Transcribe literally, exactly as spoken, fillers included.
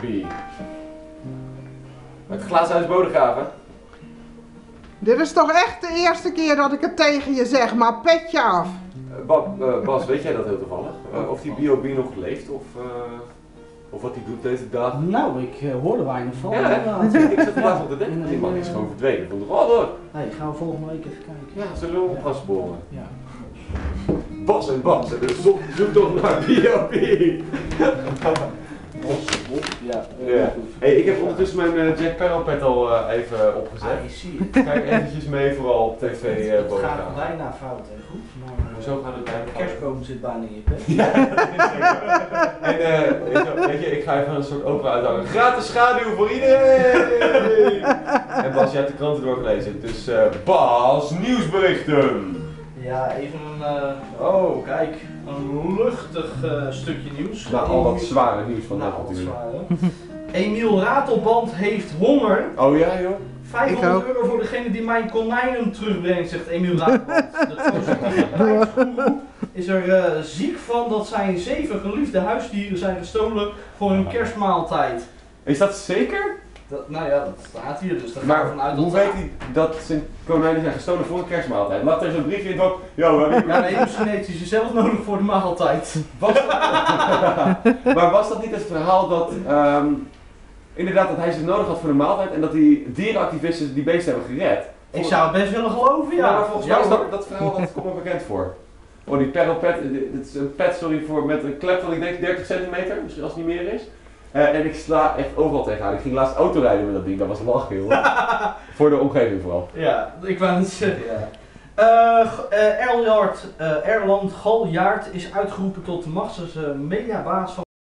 Het glazen huis Bodegraven. Dit is toch echt de eerste keer dat ik het tegen je zeg, maar petje af. Uh, Bas, uh, Bas, weet jij dat heel toevallig? Uh, of die B O B nog leeft of, uh, of wat hij doet deze dagen? Nou, ik uh, hoorde weinig van. Ja, Ja, ik zat er laatst op te denken, die man is gewoon verdwenen. Vond ik, oh, hoor. Hey, gaan we volgende week even kijken. Ja, zullen we op gaan sporen? Ja. Bas en Bas, en de zon zoekt toch naar B O B. Ja, Ja. Hey, ik heb ondertussen mijn uh, Jack Sparrow pet al uh, even opgezet. Ah, je ziet het. Kijk eventjes mee, vooral op tv uh, Het boven. gaat bijna fout en goed, maar Hoezo gaat het bijna de fout? kerstboom zit bijna in je pet. Ja, dat is zeker. En uh, weet, je, weet je, ik ga even een soort opera uithangen. Gratis schaduw voor iedereen! En Bas, jij hebt de kranten doorgelezen, dus uh, Bas, nieuwsberichten! Ja, even een, uh, oh kijk, een luchtig uh, stukje nieuws. Na al dat zware nieuws van Na dat al dat natuurlijk. zware. Emiel Ratelband heeft honger. Oh ja joh? vijfhonderd euro voor degene die mijn konijnen terugbrengt, zegt Emiel Ratelband. De positiviteitsgoeroe is er uh, ziek van dat zijn zeven geliefde huisdieren zijn gestolen voor hun kerstmaaltijd. Is dat zeker? Dat, nou ja, dat staat hier, dus daar gaan Maar we vanuit hoe dat... weet hij dat zijn konijnen zijn gestolen voor een kerstmaaltijd? Laat er zo'n briefje in op. Yo, we hebben... Ja, nee, misschien heeft hij ze zelf nodig voor de maaltijd. Was dat... maar was dat niet het verhaal dat... Um, inderdaad, dat hij ze nodig had voor de maaltijd en dat die dierenactivisten die beesten hebben gered? Ik zou het best willen geloven, ja. Ja, maar volgens mij is dat, dat verhaal, dat komt me bekend voor. Oh, die Perro pet, het is een pet, sorry, voor, met een klep van ik denk dertig centimeter, misschien als het niet meer is. Uh, en ik sla echt overal tegenaan. Ik ging laatst autorijden met dat ding, dat was lachen joh. Voor de omgeving vooral. Ja, ik wou het zeggen, ja. Uh, uh, Erland, uh, Erland Galjaard is uitgeroepen tot de machtigste mediabaas van